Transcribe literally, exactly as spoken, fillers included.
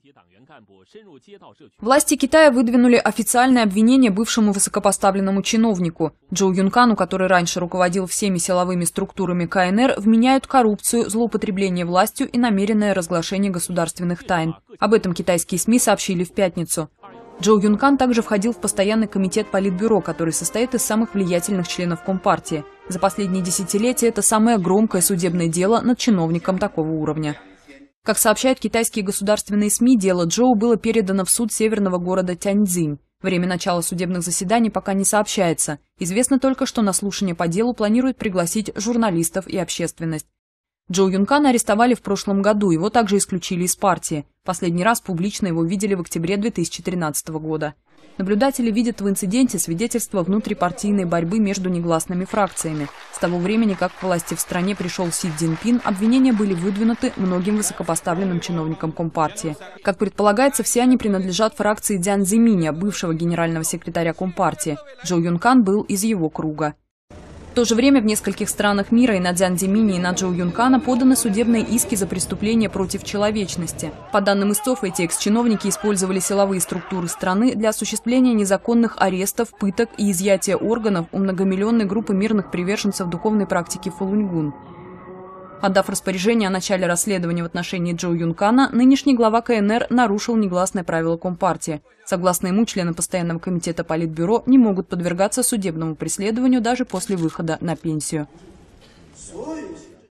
Власти Китая выдвинули официальное обвинение бывшему высокопоставленному чиновнику. Чжоу Юнкану, который раньше руководил всеми силовыми структурами ка эн эр, вменяют коррупцию, злоупотребление властью и намеренное разглашение государственных тайн. Об этом китайские СМИ сообщили в пятницу. Чжоу Юнкан также входил в постоянный комитет Политбюро, который состоит из самых влиятельных членов Компартии. За последние десятилетия это самое громкое судебное дело над чиновником такого уровня. Как сообщают китайские государственные СМИ, дело Чжоу было передано в суд северного города Тяньцзинь. Время начала судебных заседаний пока не сообщается. Известно только, что на слушание по делу планируют пригласить журналистов и общественность. Чжоу Юнкана арестовали в прошлом году, его также исключили из партии. Последний раз публично его видели в октябре две тысячи тринадцатого года. Наблюдатели видят в инциденте свидетельство внутрипартийной борьбы между негласными фракциями. С того времени, как к власти в стране пришел Си Цзиньпин, обвинения были выдвинуты многим высокопоставленным чиновникам Компартии. Как предполагается, все они принадлежат фракции Цзян Зиминя, бывшего генерального секретаря Компартии. Чжоу Юнкан был из его круга. В то же время в нескольких странах мира и на Цзян Зиминя, и на Чжоу Юнкана поданы судебные иски за преступления против человечности. По данным истцов, эти экс-чиновники использовали силовые структуры страны для осуществления незаконных арестов, пыток и изъятия органов у многомиллионной группы мирных приверженцев духовной практики Фалуньгун. Отдав распоряжение о начале расследования в отношении Чжоу Юнкана, нынешний глава ка эн эр нарушил негласное правило Компартии. Согласно ему, члены постоянного комитета Политбюро не могут подвергаться судебному преследованию даже после выхода на пенсию.